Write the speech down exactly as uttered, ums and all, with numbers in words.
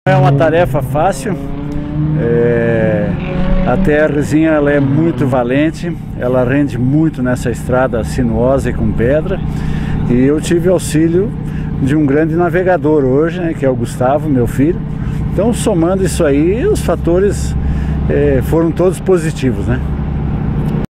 É uma tarefa fácil, é, a TRzinha ela é muito valente, ela rende muito nessa estrada sinuosa e com pedra, e eu tive auxílio de um grande navegador hoje, né, que é o Gustavo, meu filho. Então, somando isso aí, os fatores é, foram todos positivos, né?